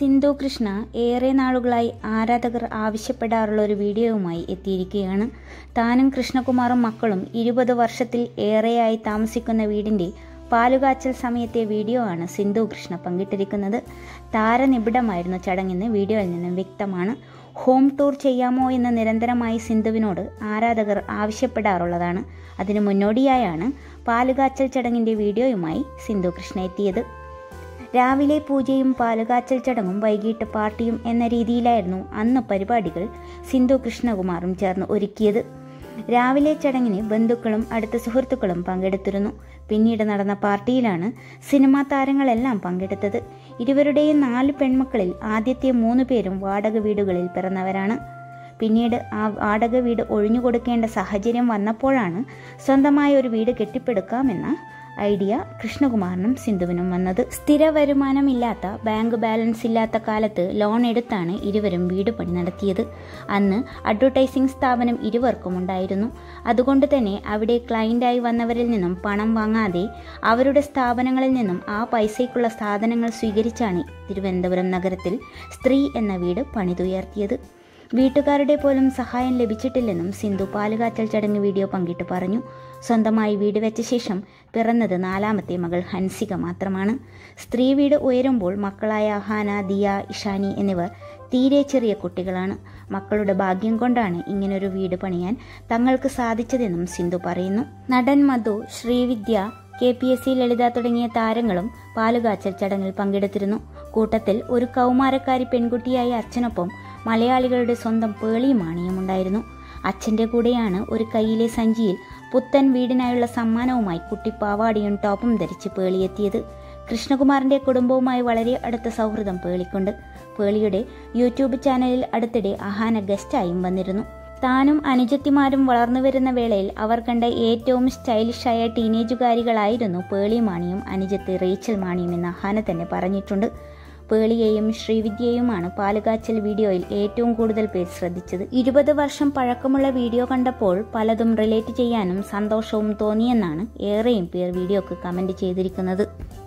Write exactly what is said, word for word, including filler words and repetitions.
സിന്ധു കൃഷ്ണ ഏറെ നാളുകളായി ആരാധകർ ആവശ്യപ്പെടാറുള്ള ഒരു വീഡിയോയുമായി എത്തിയിരിക്കുകയാണ്. താനും കൃഷ്ണകുമാറും മക്കളും ഇരുപത് വർഷത്തിൽ ഏറെയായി താമസിക്കുന്ന വീടിൻ്റെ പാലുകാച്ചൽ സമയത്തെ വീഡിയോ ആണ് സിന്ധു കൃഷ്ണ പങ്കിട്ടിരിക്കുന്നത്. താരനിബിഡമായിരുന്നു ചടങ്ങെന്ന് വീഡിയോയിൽ നിന്നും വ്യക്തമാണ്. ഹോം ടൂർ ചെയ്യാമോ എന്ന് നിരന്തരമായി സിന്ധുവിനോട് ആരാധകർ ആവശ്യപ്പെടാറുള്ളതാണ്. അതിനു മുന്നോടിയായാണ് പാലുകാച്ചൽ ചടങ്ങിൻ്റെ വീഡിയോയുമായി സിന്ധു കൃഷ്ണ എത്തിയത്. രാവിലെ പൂജയും പാലുകാച്ചൽ ചടങ്ങും വൈകിട്ട് പാർട്ടിയും എന്ന രീതിയിലായിരുന്നു അന്ന് പരിപാടികൾ സിന്ധു കൃഷ്ണകുമാറും ചേർന്ന് ഒരുക്കിയത്. രാവിലെ ചടങ്ങിന് ബന്ധുക്കളും അടുത്ത സുഹൃത്തുക്കളും പങ്കെടുത്തിരുന്നു. പിന്നീട് നടന്ന പാർട്ടിയിലാണ് സിനിമാ താരങ്ങളെല്ലാം പങ്കെടുത്തത്. ഇരുവരുടെയും നാല് പെൺമക്കളിൽ ആദ്യത്തെ മൂന്ന് പേരും വാടക വീടുകളിൽ പിറന്നവരാണ്. പിന്നീട് ആ വാടക വീട് ഒഴിഞ്ഞുകൊടുക്കേണ്ട സാഹചര്യം വന്നപ്പോഴാണ് സ്വന്തമായ ഒരു വീട് കെട്ടിപ്പടുക്കാമെന്ന ഐഡിയ കൃഷ്ണകുമാറിനും സിന്ധുവിനും വന്നത്. സ്ഥിര വരുമാനമില്ലാത്ത, ബാങ്ക് ബാലൻസ് ഇല്ലാത്ത കാലത്ത് ലോൺ എടുത്താണ് ഇരുവരും വീട് പണി നടത്തിയത്. അന്ന് അഡ്വർടൈസിംഗ് സ്ഥാപനം ഇരുവർക്കും ഉണ്ടായിരുന്നു. അതുകൊണ്ട് തന്നെ അവിടെ ക്ലയൻ്റായി വന്നവരിൽ നിന്നും പണം വാങ്ങാതെ അവരുടെ സ്ഥാപനങ്ങളിൽ നിന്നും ആ പൈസയ്ക്കുള്ള സാധനങ്ങൾ സ്വീകരിച്ചാണ് തിരുവനന്തപുരം നഗരത്തിൽ സ്ത്രീ എന്ന വീട് പണിതുയർത്തിയത്. വീട്ടുകാരുടെ പോലും സഹായം ലഭിച്ചിട്ടില്ലെന്നും സിന്ധു പാലുകാച്ചൽ ചടങ്ങ് വീഡിയോ പങ്കിട്ട് പറഞ്ഞു. സ്വന്തമായി വീട് വെച്ച ശേഷം പിറന്നത് നാലാമത്തെ മകൾ ഹൻസിക മാത്രമാണ്. സ്ത്രീ വീട് ഉയരുമ്പോൾ മക്കളായ അഹാന, ദിയ, ഇഷാനി എന്നിവർ തീരെ ചെറിയ കുട്ടികളാണ്. മക്കളുടെ ഭാഗ്യം കൊണ്ടാണ് ഇങ്ങനൊരു വീട് പണിയാൻ തങ്ങൾക്ക് സാധിച്ചതെന്നും സിന്ധു പറയുന്നു. നടൻ Madhu, Srividya, K P S C Lalitha തുടങ്ങിയ താരങ്ങളും പാലുകാച്ചൽ ചടങ്ങിൽ പങ്കെടുത്തിരുന്നു. കൂട്ടത്തിൽ ഒരു കൗമാരക്കാരി പെൺകുട്ടിയായ അച്ഛനൊപ്പം മലയാളികളുടെ സ്വന്തം പേളി മാണിയും ഉണ്ടായിരുന്നു. അച്ഛൻ്റെ കൂടെയാണ് ഒരു കൈയിലെ സഞ്ചിയിൽ പുത്തൻ വീടിനായുള്ള സമ്മാനവുമായി കുട്ടി പാവാടിയും ടോപ്പും ധരിച്ച് പേളിയെത്തിയത്. കൃഷ്ണകുമാറിൻ്റെ കുടുംബവുമായി വളരെ അടുത്ത സൗഹൃദം പേളിക്കുണ്ട്. പേളിയുടെ യൂട്യൂബ് ചാനലിൽ അടുത്തിടെ അഹാന ഗസ്റ്റായും വന്നിരുന്നു. താനും അനുജത്തിമാരും വളർന്നു വരുന്ന വേളയിൽ അവർ കണ്ട ഏറ്റവും സ്റ്റൈലിഷായ ടീനേജുകാരികളായിരുന്നു പേളി മാണിയും അനുജത്ത് റേച്ചൽ മാണിയും എന്ന് അഹാന തന്നെ പറഞ്ഞിട്ടുണ്ട്. പേളിയെയും ശ്രീവിദ്യയുമാണ് പാലുകാച്ചൽ വീഡിയോയിൽ ഏറ്റവും കൂടുതൽ പേർ ശ്രദ്ധിച്ചത്. ഇരുപത് വർഷം പഴക്കമുള്ള വീഡിയോ കണ്ടപ്പോൾ പലതും റിലേറ്റ് ചെയ്യാനും സന്തോഷവും തോന്നിയെന്നാണ് ഏറെയും പേർ വീഡിയോക്ക് കമന്റ് ചെയ്തിരിക്കുന്നത്.